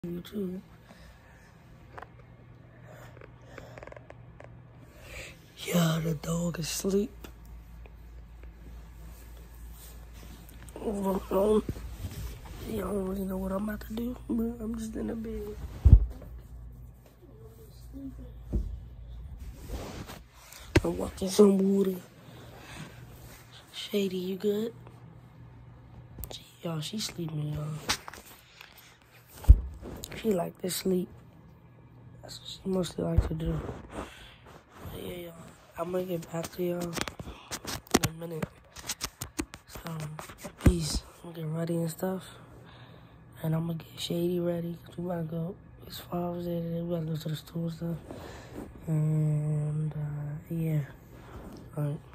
YouTube. Yeah, the dog is asleep. I don't really know what I'm about to do, but I'm just in the bed. I'm watching some water. Shady, you good? Y'all, she's sleeping, y'all. She like to sleep. That's what she mostly like to do. But yeah, y'all. I'm gonna get back to y'all in a minute. So, peace. I'm gonna get ready and stuff. And I'm gonna get Shady ready, because we gotta go. It's Father's Day today. We gotta go to the store and stuff. And, yeah. Alright.